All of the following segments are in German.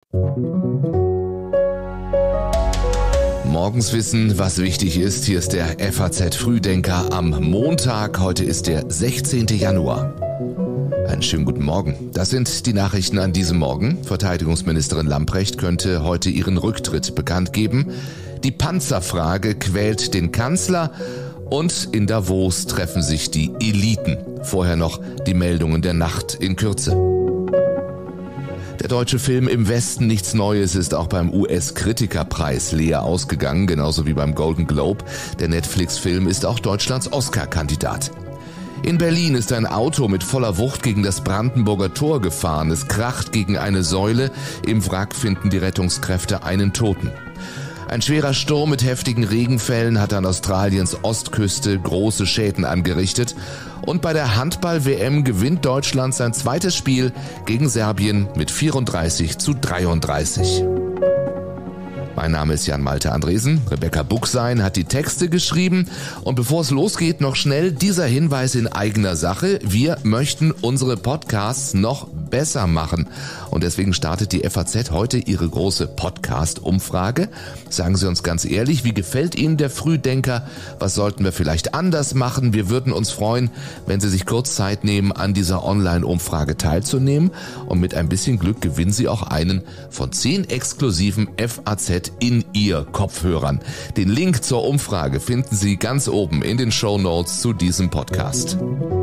Morgens wissen, was wichtig ist. Hier ist der FAZ Frühdenker am Montag. Heute ist der 16. Januar. Einen schönen guten Morgen. Das sind die Nachrichten an diesem Morgen. Verteidigungsministerin Lambrecht könnte heute ihren Rücktritt bekannt geben. Die Panzerfrage quält den Kanzler. Und in Davos treffen sich die Eliten. Vorher noch die Meldungen der Nacht in Kürze. Der deutsche Film Im Westen nichts Neues ist auch beim US-Kritikerpreis leer ausgegangen, genauso wie beim Golden Globe. Der Netflix-Film ist auch Deutschlands Oscar-Kandidat. In Berlin ist ein Auto mit voller Wucht gegen das Brandenburger Tor gefahren. Es kracht gegen eine Säule. Im Wrack finden die Rettungskräfte einen Toten. Ein schwerer Sturm mit heftigen Regenfällen hat an Australiens Ostküste große Schäden angerichtet. Und bei der Handball-WM gewinnt Deutschland sein zweites Spiel gegen Serbien mit 34:33. Mein Name ist Jan-Malte Andresen. Rebecca Buchsein hat die Texte geschrieben. Und bevor es losgeht, noch schnell dieser Hinweis in eigener Sache. Wir möchten unsere Podcasts noch besser machen. Und deswegen startet die FAZ heute ihre große Podcast-Umfrage. Sagen Sie uns ganz ehrlich, wie gefällt Ihnen der Frühdenker? Was sollten wir vielleicht anders machen? Wir würden uns freuen, wenn Sie sich kurz Zeit nehmen, an dieser Online-Umfrage teilzunehmen. Und mit ein bisschen Glück gewinnen Sie auch einen von 10 exklusiven FAZ in Ihr Kopfhörern. Den Link zur Umfrage finden Sie ganz oben in den Shownotes zu diesem Podcast.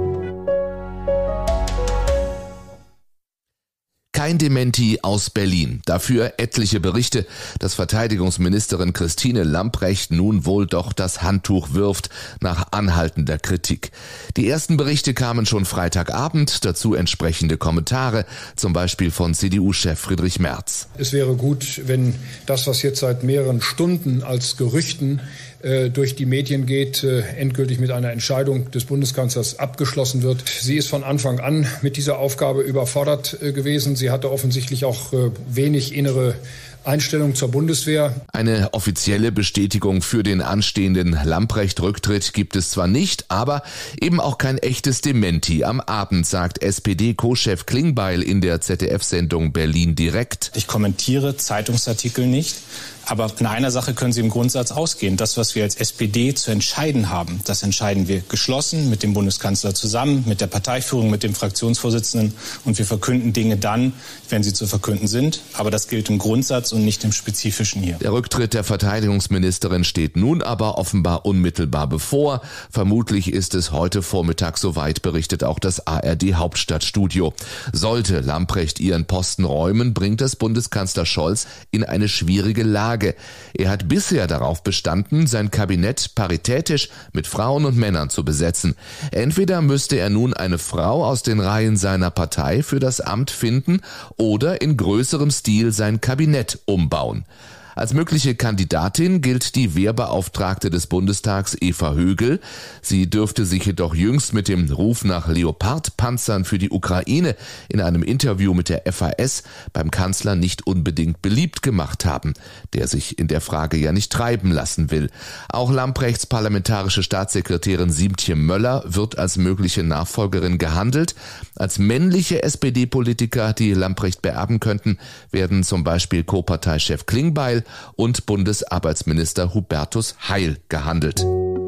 Kein Dementi aus Berlin. Dafür etliche Berichte, dass Verteidigungsministerin Christine Lambrecht nun wohl doch das Handtuch wirft nach anhaltender Kritik. Die ersten Berichte kamen schon Freitagabend, dazu entsprechende Kommentare, zum Beispiel von CDU-Chef Friedrich Merz. Es wäre gut, wenn das, was jetzt seit mehreren Stunden als Gerüchten durch die Medien geht, endgültig mit einer Entscheidung des Bundeskanzlers abgeschlossen wird. Sie ist von Anfang an mit dieser Aufgabe überfordert gewesen. Sie hatte offensichtlich auch wenig innere Einstellung zur Bundeswehr. Eine offizielle Bestätigung für den anstehenden Lambrecht-Rücktritt gibt es zwar nicht, aber eben auch kein echtes Dementi. Am Abend sagt SPD-Co-Chef Klingbeil in der ZDF-Sendung Berlin direkt: Ich kommentiere Zeitungsartikel nicht. Aber in einer Sache können Sie im Grundsatz ausgehen. Das, was wir als SPD zu entscheiden haben, das entscheiden wir geschlossen mit dem Bundeskanzler zusammen, mit der Parteiführung, mit dem Fraktionsvorsitzenden. Und wir verkünden Dinge dann, wenn sie zu verkünden sind. Aber das gilt im Grundsatz und nicht im Spezifischen hier. Der Rücktritt der Verteidigungsministerin steht nun aber offenbar unmittelbar bevor. Vermutlich ist es heute Vormittag soweit, berichtet auch das ARD Hauptstadtstudio. Sollte Lambrecht ihren Posten räumen, bringt das Bundeskanzler Scholz in eine schwierige Lage. Er hat bisher darauf bestanden, sein Kabinett paritätisch mit Frauen und Männern zu besetzen. Entweder müsste er nun eine Frau aus den Reihen seiner Partei für das Amt finden oder in größerem Stil sein Kabinett umbauen. Als mögliche Kandidatin gilt die Wehrbeauftragte des Bundestags Eva Högel. Sie dürfte sich jedoch jüngst mit dem Ruf nach Leopard-Panzern für die Ukraine in einem Interview mit der FAS beim Kanzler nicht unbedingt beliebt gemacht haben, der sich in der Frage ja nicht treiben lassen will. Auch Lambrechts parlamentarische Staatssekretärin Siemtje Möller wird als mögliche Nachfolgerin gehandelt. Als männliche SPD-Politiker, die Lambrecht beerben könnten, werden zum Beispiel Co-Parteichef Klingbeil und Bundesarbeitsminister Hubertus Heil gehandelt.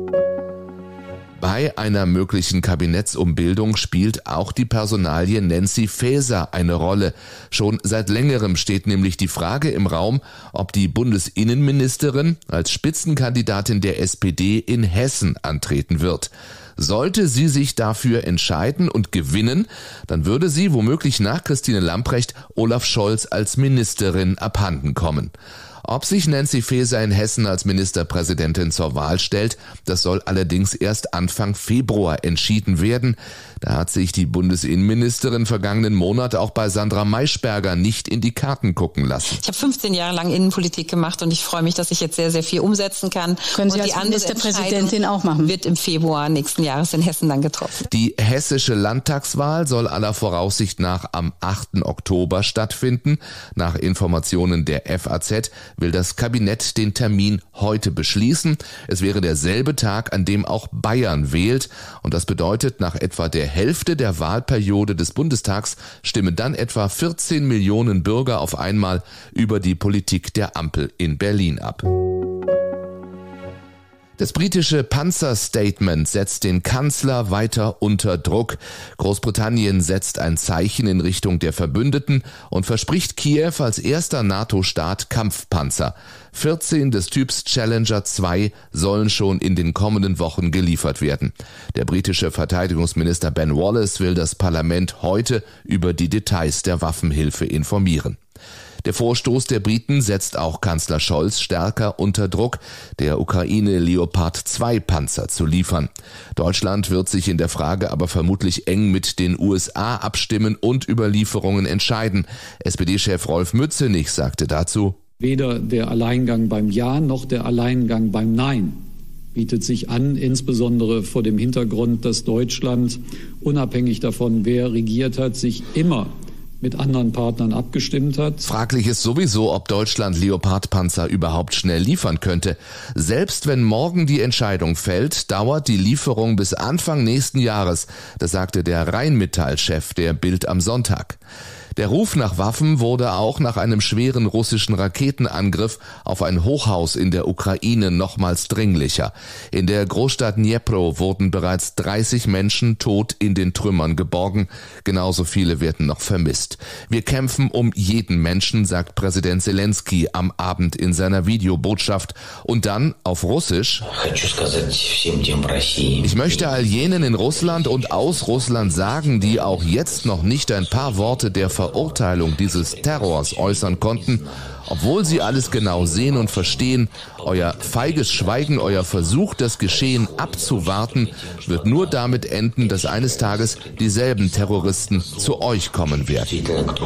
Bei einer möglichen Kabinettsumbildung spielt auch die Personalie Nancy Faeser eine Rolle. Schon seit längerem steht nämlich die Frage im Raum, ob die Bundesinnenministerin als Spitzenkandidatin der SPD in Hessen antreten wird. Sollte sie sich dafür entscheiden und gewinnen, dann würde sie womöglich nach Christine Lambrecht Olaf Scholz als Ministerin abhanden kommen. Ob sich Nancy Faeser in Hessen als Ministerpräsidentin zur Wahl stellt, das soll allerdings erst Anfang Februar entschieden werden. Da hat sich die Bundesinnenministerin vergangenen Monat auch bei Sandra Maischberger nicht in die Karten gucken lassen. Ich habe 15 Jahre lang Innenpolitik gemacht und ich freue mich, dass ich jetzt sehr, sehr viel umsetzen kann. Können Sie als Ministerpräsidentin auch machen? Wird im Februar nächsten Jahres in Hessen dann getroffen. Die hessische Landtagswahl soll aller Voraussicht nach am 8. Oktober stattfinden. Nach Informationen der FAZ will das Kabinett den Termin heute beschließen. Es wäre derselbe Tag, an dem auch Bayern wählt. Und das bedeutet, nach etwa der Hälfte der Wahlperiode des Bundestags stimmen dann etwa 14 Millionen Bürger auf einmal über die Politik der Ampel in Berlin ab. Das britische Panzerstatement setzt den Kanzler weiter unter Druck. Großbritannien setzt ein Zeichen in Richtung der Verbündeten und verspricht Kiew als erster NATO-Staat Kampfpanzer. 14 des Typs Challenger 2 sollen schon in den kommenden Wochen geliefert werden. Der britische Verteidigungsminister Ben Wallace will das Parlament heute über die Details der Waffenhilfe informieren. Der Vorstoß der Briten setzt auch Kanzler Scholz stärker unter Druck, der Ukraine Leopard 2 Panzer zu liefern. Deutschland wird sich in der Frage aber vermutlich eng mit den USA abstimmen und über Lieferungen entscheiden. SPD-Chef Rolf Mützenich sagte dazu: Weder der Alleingang beim Ja noch der Alleingang beim Nein bietet sich an, insbesondere vor dem Hintergrund, dass Deutschland, unabhängig davon, wer regiert hat, sich immer mit anderen Partnern abgestimmt hat. Fraglich ist sowieso, ob Deutschland Leopardpanzer überhaupt schnell liefern könnte. Selbst wenn morgen die Entscheidung fällt, dauert die Lieferung bis Anfang nächsten Jahres. Das sagte der Rheinmetall-Chef der Bild am Sonntag. Der Ruf nach Waffen wurde auch nach einem schweren russischen Raketenangriff auf ein Hochhaus in der Ukraine nochmals dringlicher. In der Großstadt Dnipro wurden bereits 30 Menschen tot in den Trümmern geborgen. Genauso viele werden noch vermisst. Wir kämpfen um jeden Menschen, sagt Präsident Zelensky am Abend in seiner Videobotschaft. Und dann auf Russisch: Ich möchte all jenen in Russland und aus Russland sagen, die auch jetzt noch nicht ein paar Worte der Verurteilung dieses Terrors äußern konnten, obwohl sie alles genau sehen und verstehen, euer feiges Schweigen, euer Versuch, das Geschehen abzuwarten, wird nur damit enden, dass eines Tages dieselben Terroristen zu euch kommen werden.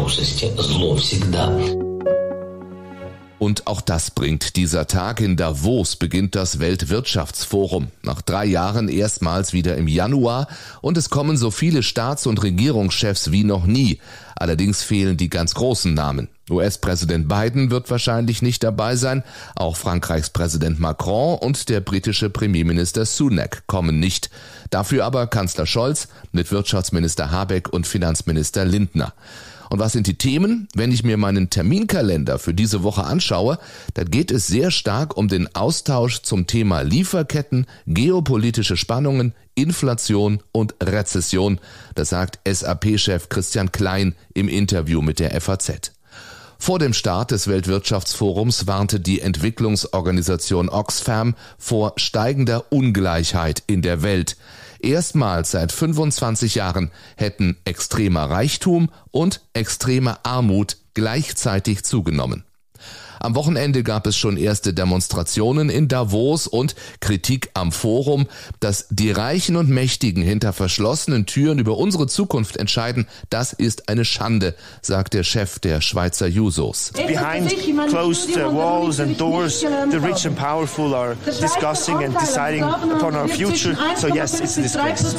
Und auch das bringt dieser Tag. In Davos beginnt das Weltwirtschaftsforum. Nach 3 Jahren erstmals wieder im Januar und es kommen so viele Staats- und Regierungschefs wie noch nie. Allerdings fehlen die ganz großen Namen. US-Präsident Biden wird wahrscheinlich nicht dabei sein. Auch Frankreichs Präsident Macron und der britische Premierminister Sunak kommen nicht. Dafür aber Kanzler Scholz mit Wirtschaftsminister Habeck und Finanzminister Lindner. Und was sind die Themen? Wenn ich mir meinen Terminkalender für diese Woche anschaue, dann geht es sehr stark um den Austausch zum Thema Lieferketten, geopolitische Spannungen, Inflation und Rezession. Das sagt SAP-Chef Christian Klein im Interview mit der FAZ. Vor dem Start des Weltwirtschaftsforums warnte die Entwicklungsorganisation Oxfam vor steigender Ungleichheit in der Welt. Erstmals seit 25 Jahren hätten extremer Reichtum und extreme Armut gleichzeitig zugenommen. Am Wochenende gab es schon erste Demonstrationen in Davos und Kritik am Forum, dass die Reichen und Mächtigen hinter verschlossenen Türen über unsere Zukunft entscheiden. Das ist eine Schande, sagt der Chef der Schweizer Jusos. Behind closed walls and doors, the rich and powerful are discussing and deciding upon our future. So yes, it's a disgrace.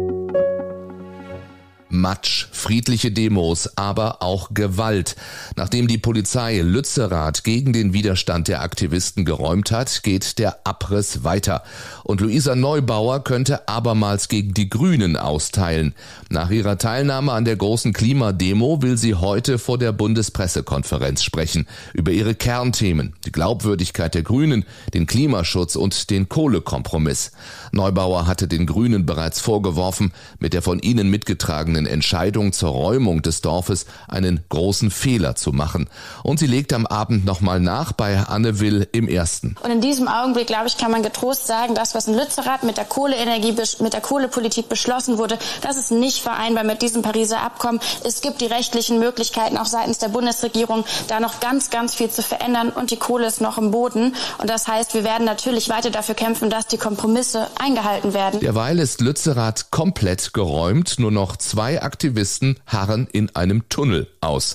Matsch, friedliche Demos, aber auch Gewalt. Nachdem die Polizei Lützerath gegen den Widerstand der Aktivisten geräumt hat, geht der Abriss weiter. Und Luisa Neubauer könnte abermals gegen die Grünen austeilen. Nach ihrer Teilnahme an der großen Klimademo will sie heute vor der Bundespressekonferenz sprechen. Über ihre Kernthemen, die Glaubwürdigkeit der Grünen, den Klimaschutz und den Kohlekompromiss. Neubauer hatte den Grünen bereits vorgeworfen, mit der von ihnen mitgetragenen Entscheidung zur Räumung des Dorfes einen großen Fehler zu machen. Und sie legt am Abend nochmal nach bei Anne Will im Ersten. Und in diesem Augenblick, glaube ich, kann man getrost sagen, das, was in Lützerath mit der Kohlepolitik beschlossen wurde, das ist nicht vereinbar mit diesem Pariser Abkommen. Es gibt die rechtlichen Möglichkeiten auch seitens der Bundesregierung, da noch ganz, ganz viel zu verändern und die Kohle ist noch im Boden. Und das heißt, wir werden natürlich weiter dafür kämpfen, dass die Kompromisse eingehalten werden. Derweil ist Lützerath komplett geräumt, nur noch 2 Aktivisten harren in einem Tunnel aus.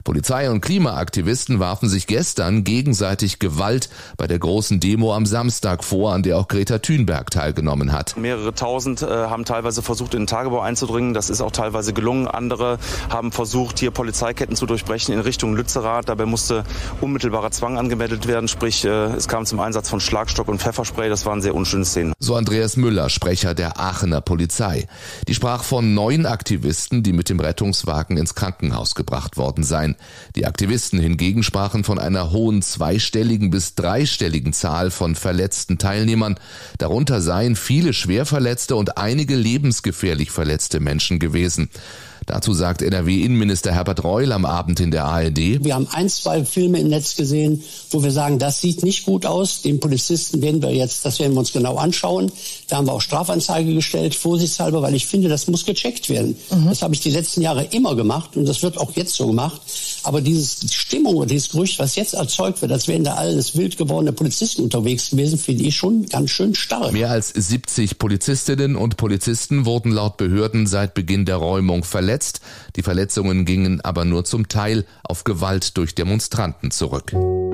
Polizei und Klimaaktivisten warfen sich gestern gegenseitig Gewalt bei der großen Demo am Samstag vor, an der auch Greta Thunberg teilgenommen hat. Mehrere tausend haben teilweise versucht, in den Tagebau einzudringen. Das ist auch teilweise gelungen. Andere haben versucht, hier Polizeiketten zu durchbrechen in Richtung Lützerath. Dabei musste unmittelbarer Zwang angemeldet werden. Sprich, es kam zum Einsatz von Schlagstock und Pfefferspray. Das waren sehr unschöne Szenen. So Andreas Müller, Sprecher der Aachener Polizei. Die sprach von 9 Aktivisten, die mit dem Rettungswagen ins Krankenhaus gebracht worden seien. Die Aktivisten hingegen sprachen von einer hohen zweistelligen bis dreistelligen Zahl von verletzten Teilnehmern. Darunter seien viele schwerverletzte und einige lebensgefährlich verletzte Menschen gewesen. Dazu sagt NRW-Innenminister Herbert Reul am Abend in der ARD: Wir haben 1, 2 Filme im Netz gesehen, wo wir sagen, das sieht nicht gut aus. Den Polizisten das werden wir uns genau anschauen. Da haben wir auch Strafanzeige gestellt, vorsichtshalber, weil ich finde, das muss gecheckt werden. Das habe ich die letzten Jahre immer gemacht und das wird auch jetzt so gemacht. Aber diese Stimmung oder dieses Gerücht, was jetzt erzeugt wird, als wären da alles wild gewordene Polizisten unterwegs gewesen, finde ich schon ganz schön stark. Mehr als 70 Polizistinnen und Polizisten wurden laut Behörden seit Beginn der Räumung verletzt. Die Verletzungen gingen aber nur zum Teil auf Gewalt durch Demonstranten zurück.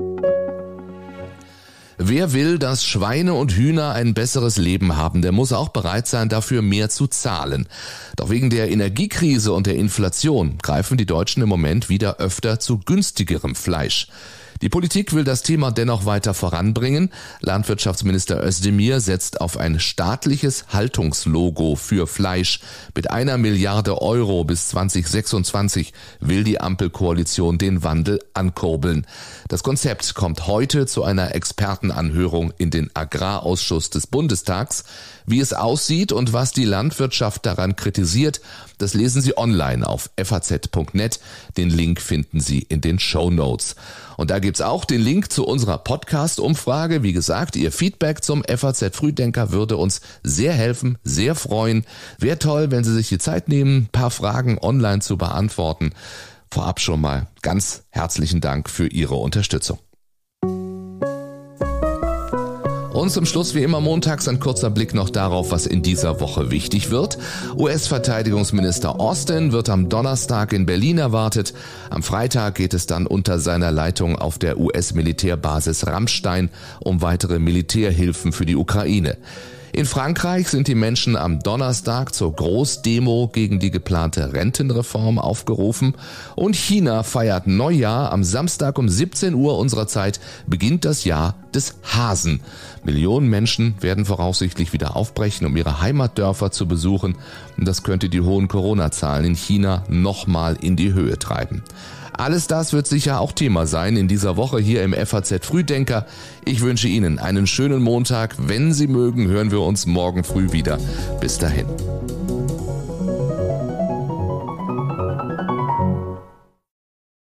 Wer will, dass Schweine und Hühner ein besseres Leben haben, der muss auch bereit sein, dafür mehr zu zahlen. Doch wegen der Energiekrise und der Inflation greifen die Deutschen im Moment wieder öfter zu günstigerem Fleisch. Die Politik will das Thema dennoch weiter voranbringen. Landwirtschaftsminister Özdemir setzt auf ein staatliches Haltungslogo für Fleisch. Mit 1 Milliarde Euro bis 2026 will die Ampelkoalition den Wandel ankurbeln. Das Konzept kommt heute zu einer Expertenanhörung in den Agrarausschuss des Bundestags. Wie es aussieht und was die Landwirtschaft daran kritisiert, das lesen Sie online auf faz.net. Den Link finden Sie in den Shownotes. Und da gibt's auch den Link zu unserer Podcast-Umfrage. Wie gesagt, Ihr Feedback zum FAZ-Frühdenker würde uns sehr helfen, sehr freuen. Wäre toll, wenn Sie sich die Zeit nehmen, ein paar Fragen online zu beantworten. Vorab schon mal ganz herzlichen Dank für Ihre Unterstützung. Und zum Schluss wie immer montags ein kurzer Blick noch darauf, was in dieser Woche wichtig wird. US-Verteidigungsminister Austin wird am Donnerstag in Berlin erwartet. Am Freitag geht es dann unter seiner Leitung auf der US-Militärbasis Ramstein um weitere Militärhilfen für die Ukraine. In Frankreich sind die Menschen am Donnerstag zur Großdemo gegen die geplante Rentenreform aufgerufen und China feiert Neujahr. Am Samstag um 17 Uhr unserer Zeit beginnt das Jahr des Hasen. Millionen Menschen werden voraussichtlich wieder aufbrechen, um ihre Heimatdörfer zu besuchen. Und das könnte die hohen Corona-Zahlen in China nochmal in die Höhe treiben. Alles das wird sicher auch Thema sein in dieser Woche hier im FAZ Frühdenker. Ich wünsche Ihnen einen schönen Montag. Wenn Sie mögen, hören wir uns morgen früh wieder. Bis dahin.